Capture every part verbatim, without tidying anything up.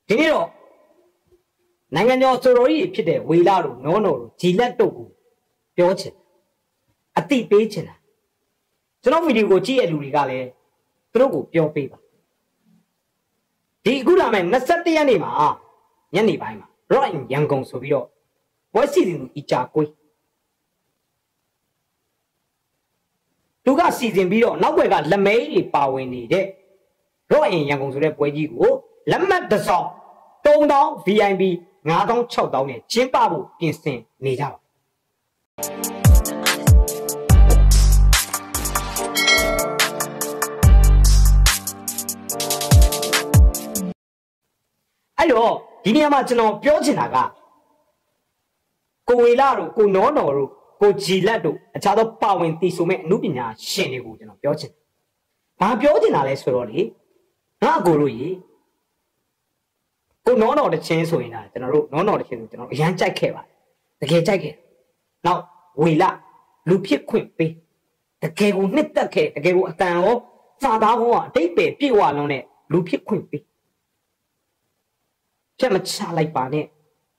ဒီနေ့တော့နိုင်ငံကျော်ဆိုတော်ကြီးဖြစ်တဲ့ဝေလာတို့နောနော်တို့ဂျီလက်တို့ကိုပြောချင်အတိပေးချင်တာကျွန်တော်ဗီဒီယိုကိုကြည့်ရတဲ့လူတွေကလည်းသူတို့ကိုပြောပေးပါဒီအခုလာမယ့်နှစ်၁၁ရက်နေ့မှာညနေပိုင်းမှာ Rock in ရန်ကုန်ဆိုပြီးတော့ပွဲစီစဉ်သူအကြကွေးသူကစီစဉ်ပြီးတော့နောက်ွယ်ကလက်မဲကြီးပါဝင်နေတဲ့ Rock in ရန်ကုန်ဆိုတဲ့ပွဲကြီးကိုလက်မှတ်တစ်စောင်သုံးသောင်း V I P ငါးသောင်း ခြောက်သောင်းနဲ့ကျင်းပဖို့ပြင်ဆင်နေကြပါအဲ့တော့ဒီနေရာမှာကျွန်တော်ပြောချင်တာကကိုဝေလာတို့ကိုနောနော်တို့ကိုဂျီလက်တို့အခြားသောပါဝင်တည်ဆိုမဲ့အမှုပညာရှင်တွေကိုကျွန်တော်ပြောချင်တယ်။ဘာပြောချင်တာလဲဆိုတော့လေငါအကိုတို့ကြီးကိုနောနော်တချင်းဆိုရင်ဒါကျွန်တော်တို့နောနော်တချင်းဆိုကျွန်တော်အရန်ကြိုက်ခဲ့ပါတယ်။တကယ်ကြိုက်ခဲ့။နောက်ဝေလာလူဖြစ်ခွင့်ပေးတကယ်ကိုနှစ်သက်ခဲ့တကယ်ကိုအတန်ရောစာသားရောအတိတ်ပဲပြေဝလုံးနဲ့လူဖြစ်ခွင့်ပေးဖြတ်မချလိုက်ပါနဲ့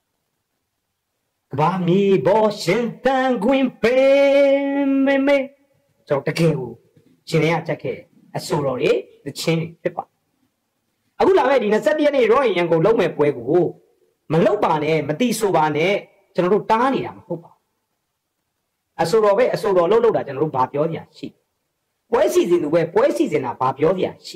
ဘာမီဘောရှင်တန်ခွင်ပေးမေမေကျွန်တော်တကယ်ကိုရှင်ရကြက်ခဲ့အဆိုတော်တွေတချင်းတွေဖြစ်ပါအခုလာမဲ့ဒီနှစ်၁၁ရက်နေ့ရောရင်ရန်ကုန်လုံးမဲ့ပွဲကိုမလုပ်ပါနဲ့မတိဆိုပါနဲ့ကျွန်တော်တို့တားနေတာမဟုတ်ပါအဆိုတော်ပဲအဆိုတော်လှုပ်လှုပ်တာကျွန်တော်တို့ဘာပြောကြရရှိပွဲစီစဉ်သူပဲပွဲစီစဉ်တာဘာပြောကြရရှိ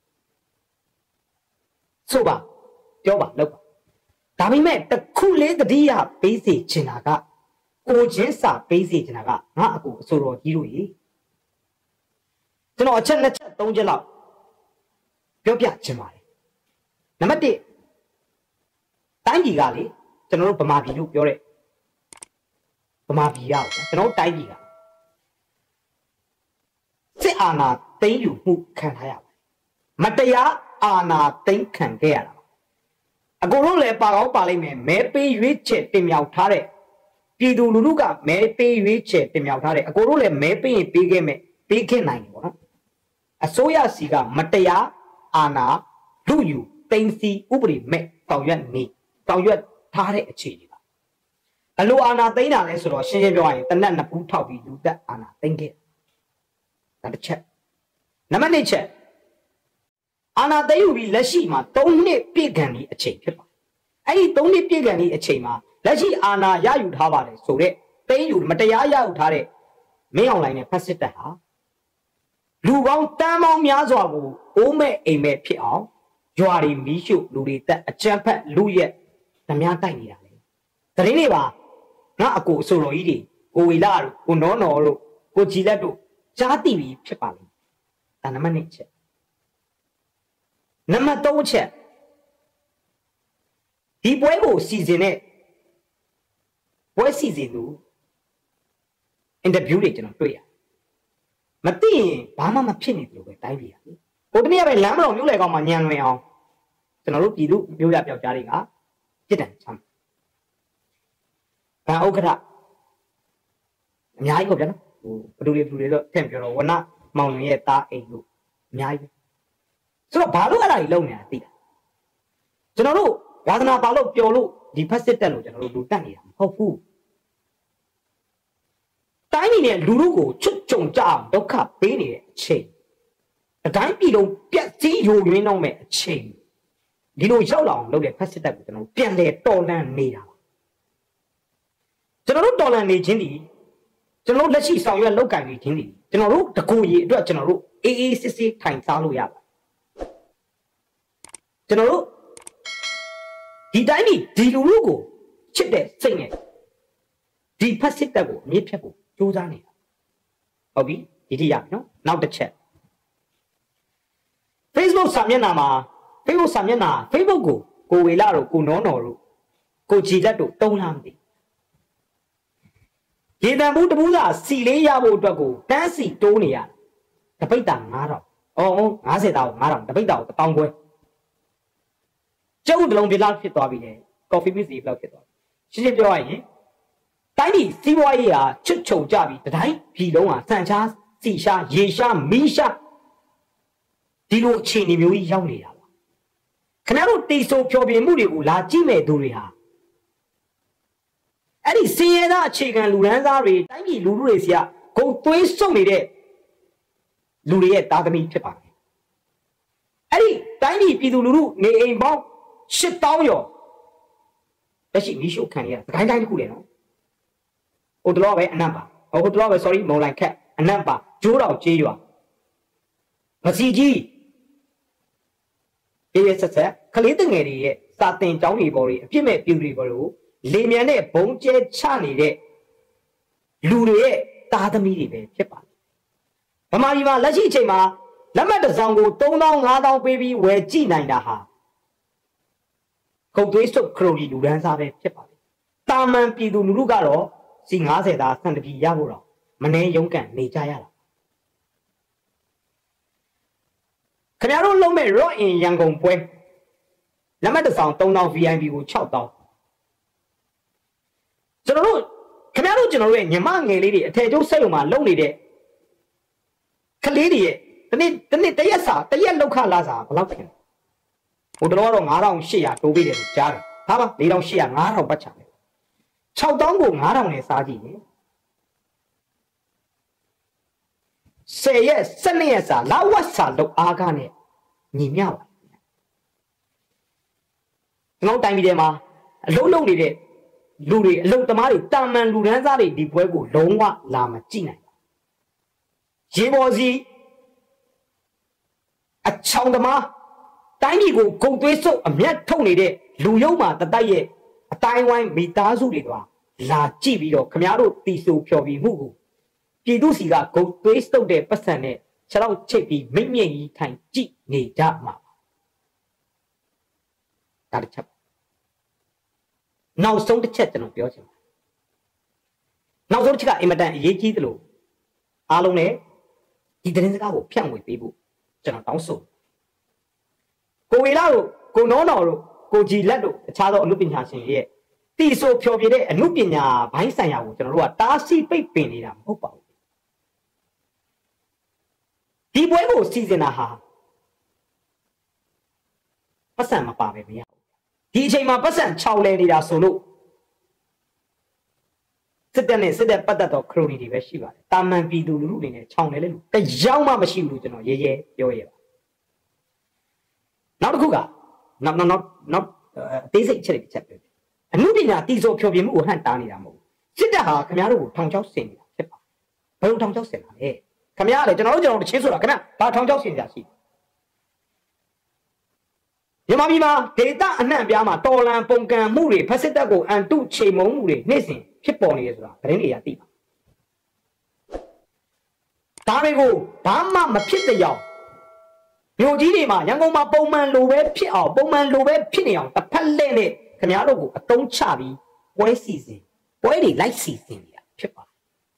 ဆိုပါပြောပါလုပ်ပါဒါပေမဲ့တခုလေးတတိယပေးစီချင်တာကကိုချင်းစာပေးစီချင်တာကငါအကူအဆိုတော်ကြီးတို့ကြီးကျွန်တော်အချက်နှစ်ချက်သုံးချက်လောက်ပြောပြချင်ပါတယ်နံပါတ်တစ်တိုင်းပြည်ကလေကျွန်တော်တို့ဗမာပြည်လို့ပြောတဲ့ဗမာပြည်ရကျွန်တော်တို့တိုင်းပြည်ကစစ်အာဏာသိမ်းယူမှုခံထားရပါတယ်မတရားအာဏာသိမ်းခံခဲ့ရတာအကိုတို့လည်းပါကောင်းပါလိမ့်မယ်မဲပေးရွေးချယ်တင်မြှောက်ထားတဲ့ပြည်သူလူထုကမဲပေးရွေးချယ်တင်မြှောက်ထားတဲ့အကိုတို့လည်းမဲပေးရင်ပေးခဲ့မယ်ပေးခဲ့နိုင်တယ်ပေါ့နော်အစိုးရစီကမတရားအာဏာလူယူသိမ်းစီဥပဒေမဲ့တောင်ရွက်နေတောင်ရွက်ထားတဲ့အခြေအနေပါအလိုအာဏာသိမ်းတာလဲဆိုတော့ရှင်းရှင်းပြောရရင်တနက်နှစ်ပူးထောက်ပြီးလူသက်အာဏာသိမ်းခဲ့ဒါတစ်ချက်နံပါတ်နှစ်ချက်အာဏာသိမ်းယူပြီးလက်ရှိမှာသုံးနှစ်ပြည့်ခံပြီးအချိန်ဖြစ်ပါတယ်။အဲ့ဒီသုံးနှစ်ပြည့်ခံပြီးအချိန်မှာလက်ရှိအာဏာရယူထားပါတယ်ဆိုတော့သိမ်းယူမတရားရယူထားတဲ့မင်းအောင်လှိုင်နဲ့ဖက်စစ်တပ်ဟာလူပေါင်းတန်းပေါင်းများစွာကိုအိုးမဲ့အိမ်မဲ့ဖြစ်အောင်ရွာတွေမီးရှို့လူတွေတက်အကြမ်းဖက်လူရက်ဓမြတိုက်နေတာလေ။သတင်းတွေပါငါအကိုအဆိုတော်ကြီးတွေကိုဝေလာတို့ကိုနောနော်တို့ကိုကြည်လက်တို့ကြားသိပြီးဖြစ်ပါလိမ့်။ဒါနံပါတ်နှစ်ချက်နံပါတ်သုံးချက်ဒီပွဲကိုစီစဉ်တဲ့ပွဲစီစဉ်သူအင်တာဗျူးတွေကျွန်တော်တွေ့ရမသိရင်ဘာမှမဖြစ်နေဘူးပဲတိုင်းပြည်ကဟိုတနေ့ကပဲလမ်းမတော်မျိုးလေကောင်မှညံလွင်အောင်ကျွန်တော်တို့ပြည်သူမျိုးရပြောက်ကြားတွေကပြစ်ဒဏ်ချမ်းဗန်ဥက္ကဋ္ဌအများကြီးပေါ့ဗျာနော်ဟိုဘယ်သူတွေဘယ်သူတွေတော့ထည့်ပြောတော့ဝနမောင်လွင်ရဲ့တားအိမ်လို့အများကြီးဆိုတော့ဘာလို့အဲ့ဒါကြီးလုံနေတာသိလားကျွန်တော်တို့ဝါသနာပါလို့ပျော်လို့ဒီဖက်စစ်တက်လို့ကျွန်တော်တို့လူတက်နေတာမဟုတ်ဘူးတိုင်းပြည်နဲ့လူတို့ကိုချွတ်ကြုံကြအောင်ဒုက္ခပေးနေတဲ့အချိန်အတိုင်းပြည်လုံးပြက်စီးယိုရင်းတော့မဲ့အချိန်ဒီလိုရောက်လာအောင်လုပ်တဲ့ဖက်စစ်တက်ကိုကျွန်တော်တို့ပြန်လေတော်လန့်နေတာပါကျွန်တော်တို့တော်လန့်နေခြင်းဒီကျွန်တော်တို့လက်ရှိဆောင်ရွက်လုပ်ကင်နေခြင်းဒီကျွန်တော်တို့တကူကြီးအတွက်ကျွန်တော်တို့အေးအေးစစ်စစ်ထိုင်စားလို့ရပါကျွန်တော်တို့ဒီတိုင်းဒီဒီလူလူကိုချစ်တဲ့စိတ်နဲ့ဒီဖက်စစ်တပ်ကိုအမြင့်ဖြတ်ဖို့ကြိုးစားနေတာဟုတ်ပြီဒီတိရပြီနော်နောက်တစ်ချက် Facebook စာမျက်နှာမှာ Facebook စာမျက်နှာ Facebook ကိုကိုဝေလာတို့ကိုနောနော်တို့ကိုကြည်လက်တို့တုံးလားမသိရေတံဘူးတပူးသာစီလေးရဖို့အတွက်ကိုတန်းစီတိုးနေရတပိတ်တာငါးထောင်အော်ငါးဆယ်တောင်ငါးထောင်တပိတ်တာကိုတစ်တောင်းခွဲကျုပ်တလုံးပြလောက်ဖြစ်သွားပြီလေကော်ဖီမစ်စီဘလောက်ဖြစ်သွားရှင်းရှင်းပြောရရင်တိုင်းပြည်စီးပွားရေးဟာချွတ်ချုံကြပြီတတိုင်းပြည်လုံးဟာစံချားစီရှားရေရှားမီးရှားဒီလိုအခြေအနေမျိုးကြီးရောက်နေတာပါခင်ဗျားတို့တီဆိုဖြောပြမှုတွေကိုလာကြည့်မဲ့သူတွေဟာအဲ့ဒီစင်ရဲသားအခြေခံလူရန်သားတွေတိုင်းပြည်လူလူတွေစီကဂုံသွေးစုပ်နေတဲ့လူတွေရဲ့သားသမီးဖြစ်ပါတယ်အဲ့ဒီတိုင်းပြည်ပြည်သူလူထုနေအိမ်ပေါင်းရှစ်သောင်းကျော်လက်ရှိမီးရှို့ခံရတာတိုင်းတိုင်းတစ်ခုလေနော်ဟိုတော့ပဲအနက်ပါဟိုတော့ပဲ sorry မုံလိုက်ခက်အနက်ပါကျိုးတော်ကြေးရွာမစီကြီးရေးရဆက်ဆက်ခလေးတငယ်တွေရဲ့စာတင်ကျောင်းတွေပေါ်တွေအပြစ်မဲ့ပြူတွေပေါ်ကိုလေမြန်နဲ့ဘုံကျဲချနေတဲ့လူတွေရဲ့သားသမီးတွေပဲဖြစ်ပါတယ်ဗမာပြည်မှာလက်ရှိအချိန်မှာလက်မှတ်တစ်စောင်ကိုသုံးသောင်းငါးသောင်းပေးပြီးဝယ်ကြည့်နိုင်တာဟာကုန်သွေးစုပ်ခရိုလီလူဒန်းစားပဲဖြစ်ပါတယ်တာမန်ပြည်သူလူထုကတော့စီငါးဆယ်သားစံတပီရဖို့တော့မနှဲရုံးကန်နေကြရတာခင်ဗျားတို့လုံးမဲ့ Rock in ရန်ကုန်ပွဲလက်မှတ်တစ်စောင်သုံးသောင်း ဗီ အိုင် ပီ ကိုခြောက်သောင်းကျွန်တော်တို့ခင်ဗျားတို့ကျွန်တော်တို့ရဲ့ညီမငယ်လေးတွေအထည်ကျုပ်စက်ရုံမှာလုံနေတဲ့ကလေးတွေရဲ့တနေ့တနေ့တရက်စာတရက်လောက်ခလာစာဘယ်လောက်ဖြစ်လဲဟိုတော့တော့ငါးထောင်ရှစ်ရာတိုးပေးတယ်လို့ကြားတယ်ဟာပါလေးထောင်ရှစ်ရာငါးထောင်ပတ်ချတယ်ခြောက်သောင်းကိုငါးထောင်နဲ့စားကြည့်တယ်ဆယ်ရက်စနစ်ရက်စာလာဝတ်စာလောက်အားကားနဲ့ညီမျှပါကျွန်တော်တိုင်းပြည်ထဲမှာအလုံးလုံးနေတဲ့လူတွေအလုံးသမားတွေတာမန်လူဒန်းစားတွေဒီပွဲကိုလုံးဝလာမကြည့်နိုင်ဘူးရေပေါ်စီအချောင်သမားတိုင်းပြည်ကိုဂုံသွေးစုပ်အမျက်ထုတ်နေတဲ့လူယုံမှာတတိုက်ရဲ့အတိုင်းဝိုင်းမိသားစုတွေကလာကြည့်ပြီးတော့ခမားတို့တီဆိုဖြော်ပြီးမှုကိုပြည်သူစီကဂုံသွေးစုပ်တဲ့ပတ်စံနဲ့ခြေထောက်ချိတ်ပြီးမိမ့်မြင့်ကြီးထိုင်ကြည့်နေကြမှာဒါတစ်ချက်နောက်ဆုံးတစ်ချက်ကျွန်တော်ပြောချင်ပါတယ်နောက်ဆုံးတစ်ချက်ကအင်မတန်အရေးကြီးသလိုအားလုံးလည်းဒီသတင်းစကားကိုဖြန့်ဝေပေးဖို့ကျွန်တော်တောင်းဆိုကိုဝေလာတို့ကိုနောတော်တို့ကိုကြည်လက်တို့အခြားသောအမှုပညာရှင်တွေရဲ့တီဆိုဖြောပြတဲ့အမှုပညာဘိုင်းဆိုင်ရာကိုကျွန်တော်တို့ကတားဆီးပိတ်ပင်နေတာမဟုတ်ပါဘူးဒီပွဲကိုစီစဉ်တာဟာပတ်စံမပါပဲမရဘူးဒီအချိန်မှာပတ်စံခြောက်လဲနေတာဆိုလို့စစ်တပ်နဲ့စစ်တပ်ပတ်သက်တော့ခရိုနီတွေပဲရှိပါတယ်တာမန်ပြည်သူလူထုအနေနဲ့ခြောက်လဲလဲလို့တယောက်မှမရှိဘူးလို့ကျွန်တော်ရဲရဲပြောရပါနောက်တစ်ခုကနောက်နောက်နောက်နောက်အသေးစိတ်ချက်တွေချက်ပြောအမှုပညာတီဆိုဖြောပြမှုကိုဟန်တားနေတာမဟုတ်ဘူးစစ်တပ်ဟာခင်ဗျားတို့ကိုထောင်ချောက်ဆင်နေတာဖြစ်ပါဘယ်လိုထောင်ချောက်ဆင်တာလဲခင်ဗျားလည်းကျွန်တော်တို့ကျွန်တော်တို့ချင်းဆိုတာခင်ဗျာဘာထောင်ချောက်ဆင်ကြရှိမြန်မာပြည်မှာဒေတာအနှံ့ပြားမှာတော်လန်ပုံကံမှုတွေဖက်စစ်တပ်ကိုအန်တုချိန်မုံမှုတွေနေ့စဉ်ဖြစ်ပေါ်နေရဆိုတာသတင်းတွေကသိပါဒါတွေကိုဘာမှမဖြစ်တဲ့ကြောင်မြို့ကြီးတွေမှာရန်ကုန်မှာပုံမှန်လိုပဲဖြစ်အောင်ပုံမှန်လိုပဲဖြစ်နေအောင်တစ်ဖက်လှည့်နဲ့ခင်ဗျားတို့ကိုအတုံးချပြီးပွဲစီစဉ်ပွဲတွေလိုက်စီစဉ်နေတာဖြစ်ပါတယ်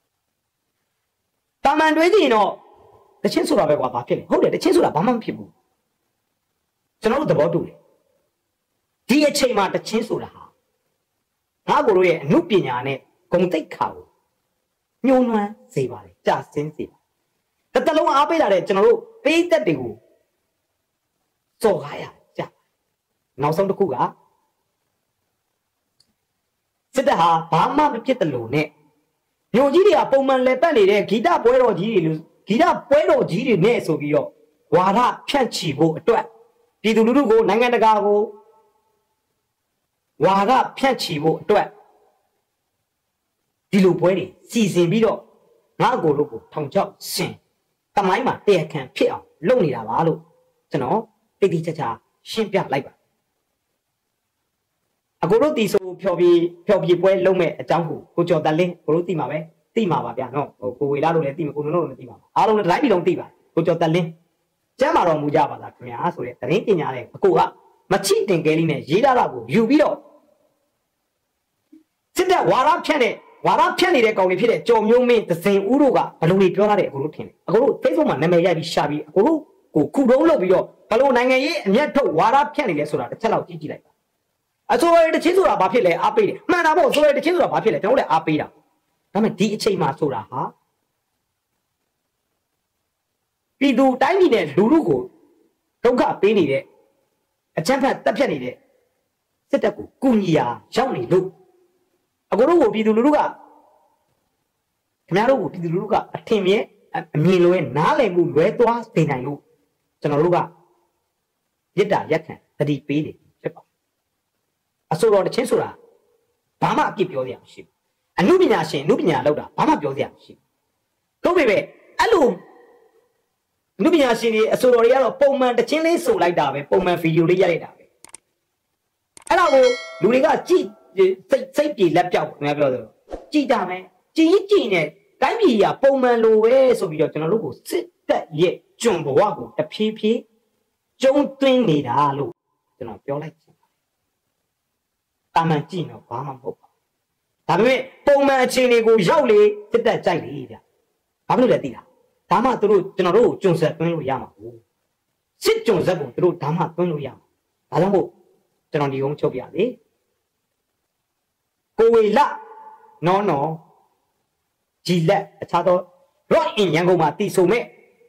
တာမန်တွေးကြည့်ရင်တော့တချင်းဆိုတာပဲကွာဘာဖြစ်လဲဟုတ်တယ်တချင်းဆိုတာဘာမှမဖြစ်ဘူးကျွန်တော်တို့သဘောတူတယ်ဒီအချိန်မှာတချင်းဆိုတာဟာငါကိုတို့ရဲ့အမှုပညာနဲ့ဂုဏ်သိက္ခာကိုညှိုးနွမ်းစေပါတယ်ကြာစင်းစေပါတစ်တလုံးအားပေးလာတဲ့ကျွန်တော်တို့ပေးသက်တွေကိုစော်ကားရကြနောက်ဆုံးတစ်ခုကစစ်တပ်ဟာဘာမှမဖြစ်တယ်လို့နဲ့မြို့ကြီးတွေကပုံမှန်လဲပတ်နေတဲ့ဂီတပွဲတော်ကြီးတွေလို့ဂီတပွဲတော်ကြီးတွေနဲ့ဆိုပြီးတော့ဝါဒဖြန့်ချီဖို့အတွက်ပြည်သူလူထုကိုနိုင်ငံတကာကိုဝါဒဖြန့်ချီဖို့အတွက်ဒီလိုပွဲတွေစီစဉ်ပြီးတော့ငါ့ကိုတို့ကိုထောင်ချောက်ဆင်တမိုင်းမှာတရားခံဖြစ်အောင်လုပ်နေတာပါလို့ကျွန်တော်တိတိကျကျရှင်းပြလိုက်ပါအကိုတို့တီဆိုဖြော်ပြီးဖြော်ပြီးပွဲလုံးမဲ့အကြောင်းကိုကိုကျော်တလင်းကိုတို့သိမှာပဲသိမှာပါဗျာနော်ဟိုကိုဝေလာတို့လည်းသိမှာကိုနုံတို့လည်းသိမှာပါအားလုံးလည်းတိုင်းပြည်လုံးသိပါကိုကျော်တလင်းကျမ်းမာတော်မူကြပါလားခင်ဗျာဆိုတဲ့သတင်းပညာနဲ့အကိုကမချိတင်ကဲလေးနဲ့ရေးလာတာကိုယူပြီးတော့စစ်တပ်ဝါရဖြန့်တဲ့ဝါရဖြန့်နေတဲ့ကောင်တွေဖြစ်တဲ့ကြော်မျိုးမင်းသစင်ဦးတို့ကဘလို့တွေပြောထားတယ်အကိုတို့ထင်တယ်အကိုတို့ Facebook မှာနာမည်ရိုက်ပြီးရှာပြီးအကိုတို့ကိုခုတုံးလုပ်ပြီးတော့ဘလို့နိုင်ငံရေးအမျက်ထုတ်ဝါရဖြန့်နေလဲဆိုတာတစ်ချက်လောက်ကြည့်ကြည့်လိုက်ပါအစိုးရတချင်းဆိုတာဘာဖြစ်လဲအားပေးတယ်မှန်တာပေါ့အစိုးရတချင်းဆိုတာဘာဖြစ်လဲကျွန်တော်လည်းအားပေးတာဒါပေမဲ့ဒီအချိန်မှာဆိုတာဟာပြည်သူတိုင်းပြည်နဲ့လူလူကိုဒုက္ခပေးနေတဲ့အချမ်းဖတ်တက်ဖြတ်နေတဲ့စစ်တပ်ကိုကုညီရာရောက်နေလို့အကိုတို့ကိုပြည်သူလူထုကခင်ဗျားတို့ကိုပြည်သူလူထုကအထင်မြင်အမြင်လွဲနားလည်မှုလွဲသွားစေနိုင်လို့ကျွန်တော်တို့ကရစ်တာရက်ခံတတိပေးနေဖြစ်ပါအဆိုတော်တချင်းဆိုတာဘာမှအပြစ်ပြောစရာမရှိဘူးအနုပညာရှင်အနုပညာလောက်တာဘာမှပြောစရာမရှိဘူးတို့ပေမဲ့အဲ့လိုအနုပညာရှင်တွေအဆိုတော်တွေကတော့ပုံမှန်တချင်းလေးဆိုလိုက်တာပဲပုံမှန်ဗီဒီယိုလေးရိုက်လိုက်တာပဲအဲ့ဒါကိုလူတွေကကြည့်စိတ်စိတ်ပြေလက်ပြောက်ခင်ဗျာပြောတယ်ကြည်တာမယ်ကြည်ကြည်နဲ့တိုင်းပြည်ကပုံမှန်လိုပဲဆိုပြီးတော့ကျွန်တော်တို့ကိုစစ်တပ်ရဲ့ကျွံဘဝကိုတဖြည်းဖြည်းကျုံသွင်းနေတာလို့ကျွန်တော်ပြောလိုက်ချင်ပါတယ်။တာမန်ကြည့်တော့ဘာမှမဟုတ်ပါဘူး။ဒါပေမဲ့ပုံမှန်အခြေအနေကိုရောက်လေစစ်တပ်ကြိုက်လေဗျ။ဘာဖြစ်လို့လဲသိလား။ဒါမှသူတို့ကျွန်တော်တို့ကိုကျွံဆက်သွင်းလို့ရမှာဘူး။စစ်ကျွံဆက်ကိုသူတို့ဒါမှသွင်းလို့ရမှာ။ဒါကြောင့်မို့ကျွန်တော်ဒီကုန်းချုပ်ပြလေ။ကိုဝေလနော်နော်ကြည်လက်အခြားသော rock in ရန်ကုန်မှာတည်ဆုံမဲ့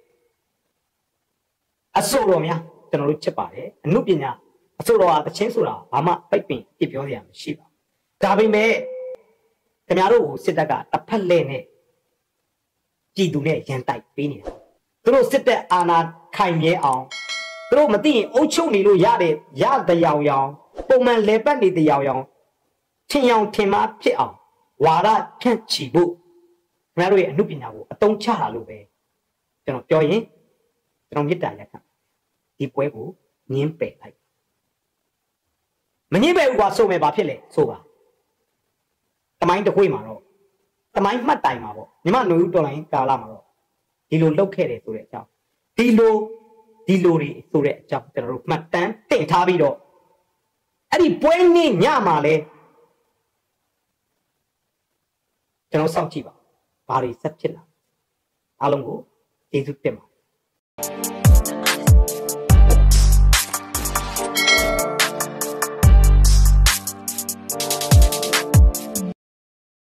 အဆိုတော်များကျွန်တော်တို့ချစ်ပါတယ်အမှုပညာအဆိုတော်ဟာတချင်းဆိုတာဘာမှပိတ်ပင်ပြပြောစရာမရှိပါဘူးဒါပေမဲ့ခင်ဗျားတို့ကိုစစ်တပ်ကတစ်ဖက်လဲနဲ့ကြည်သူနဲ့ရန်တိုက်ပေးနေတာသူတို့စစ်တပ်အာဏာခိုင်မြဲအောင်သူတို့မသိရင်အုပ်ချုပ်နေလို့ရတယ်ရတဲ့ရောင်ရောင်ပုံမှန်လဲပတ်နေတဲ့ရောင်ရောင်ထင်ရောင်ထင်မှားဖြစ်အောင်ဝါဒဖြန့်ချီဖို့ခင်ဗျားတို့ရဲ့အမှုပညာကိုအတုံးချတာလို့ပဲကျွန်တော်ပြောရင်ကျွန်တော်မေတ္တာရက်ခံဒီပွဲကိုငင်းပယ်လိုက်မငင်းပယ်ဘူးကွာဆိုမယ်ဘာဖြစ်လဲဆိုပါတမိုင်းတစ်ခွေးမှာတော့တမိုင်းမှတ်တိုင်မှာပေါ့ညီမຫນွေဦးတော်လိုင်းကာလမှာတော့ဒီလိုလောက်ခဲ့တယ်ဆိုတဲ့အကြောင်းဒီလိုဒီလိုတွေဆိုတဲ့အကြောင်းကျွန်တော်တို့မှတ်တမ်းတင်ထားပြီးတော့အဲ့ဒီပွဲနေ့ညမှာလဲကျွန်တော်စောင့်ကြည့်ပါဘာတွေဆက်ဖြစ်လာအားလုံးကိုကျေးဇူးတင်ပါ